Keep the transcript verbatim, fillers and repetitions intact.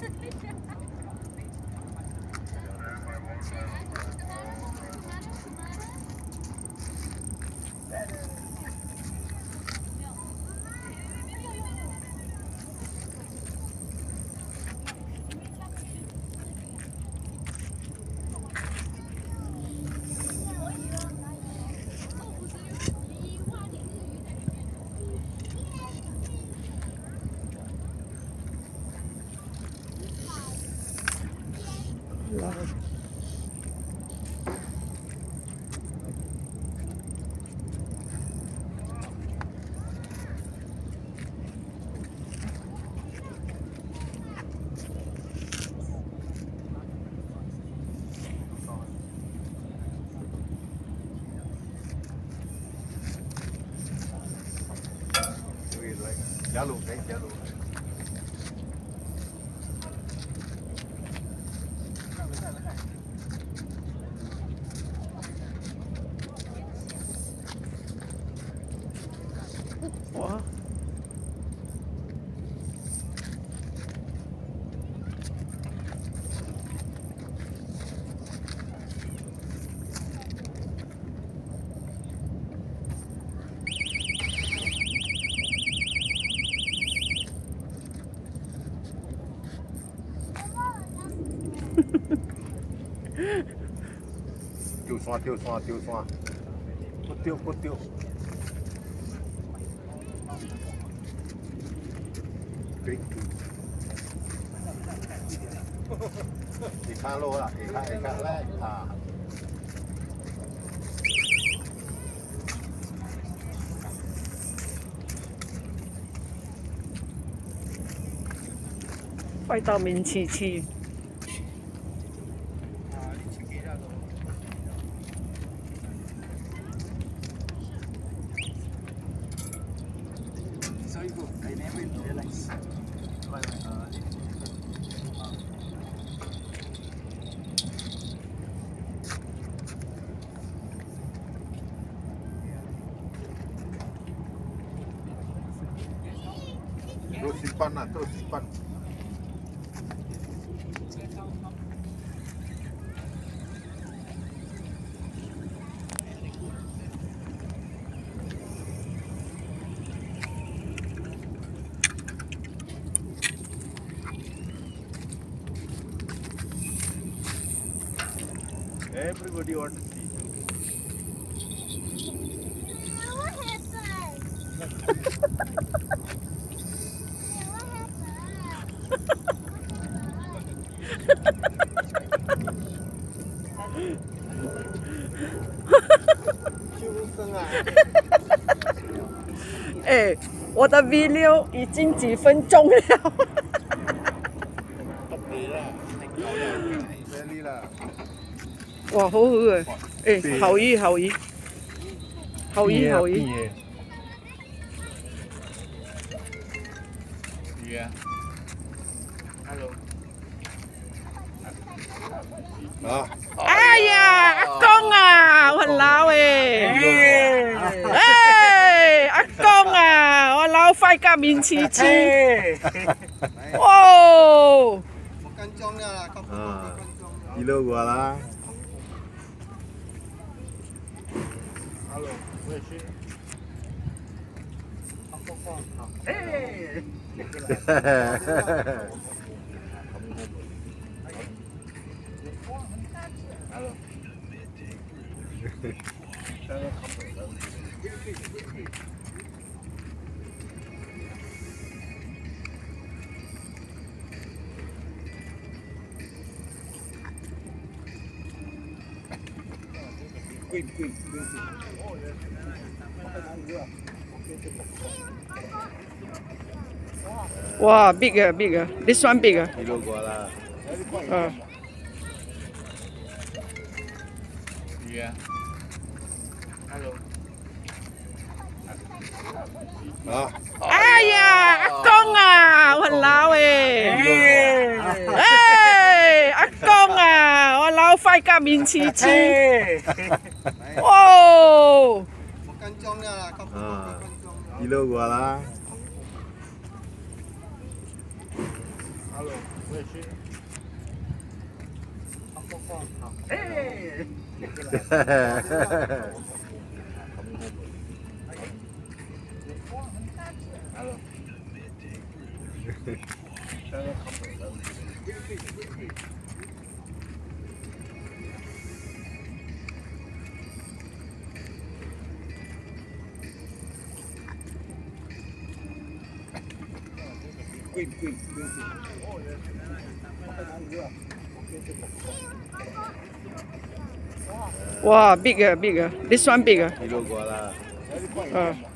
加入，可以加入。 哇！ 丢线，丢线，丢线，不丢不丢。对。你看路了，你看，你看来啊。 快到明七七。 I never realized. Terus simpan lah, terus simpan. Everybody wants to see. What happened? What happened? 哎，我的 video 已经几分钟了。哇，好好嘅，誒，後魚後魚，後魚後魚。 Yeah. Hello. 啊！ 哎呀，阿公啊，我老誒，誒，阿公啊，我老快加面黐黐，哇！ Ah, kilo gua lah. Halo, where is she? Hey. Halo. Queen, queen, queen. Wow, bigger, bigger. This one bigger. Kilo gua lah. Uh. Yeah. Halo. Ah. 哎呀，阿公啊，我老誒，誒，阿公啊，我老快加面黐黐，哇！ Ah, kilo gua lah. Halo. Hello，我也去。 哎， Hello。贵贵贵贵。 Wow, bigger, bigger. This one bigger. Kilo gua lah. Uh.